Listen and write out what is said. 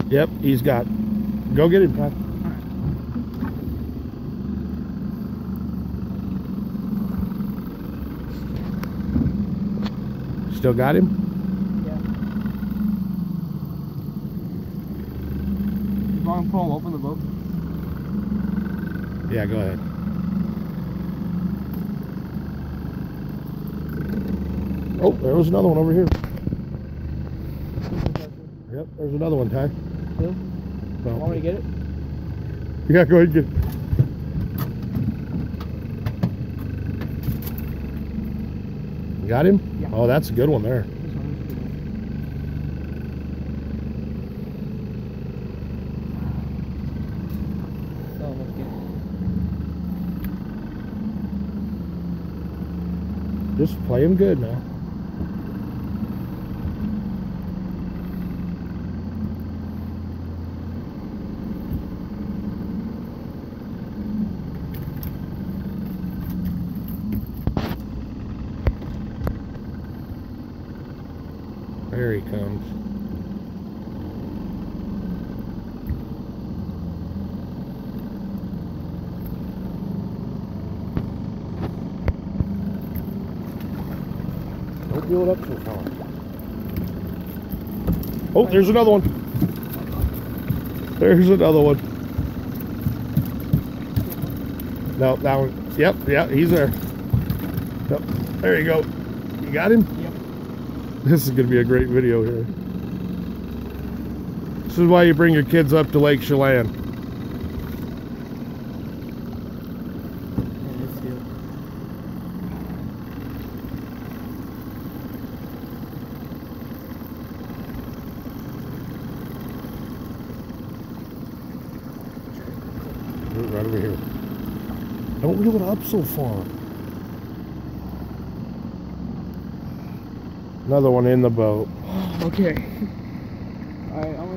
Yep, he's got. Go get him, Ty. Still got him? Yeah. You want to pull him open the boat? Yeah, go ahead. Oh, there was another one over here. Yep, there's another one, Ty. Still? No. Want me to get it? Yeah, go ahead and get it. You got him? Yeah. Oh, that's a good one there. This one is good. Oh, let's get it. Just play him good now. There he comes. Don't build up so far. Oh, there's another one. There's another one. No, that one. Yep, yeah, he's there. Yep, there you go. You got him? Yep. This is going to be a great video here. This is why you bring your kids up to Lake Chelan. Yeah, let's do it. Right over here. Don't reel it up so far. Another one in the boat. Okay. Alright, I'm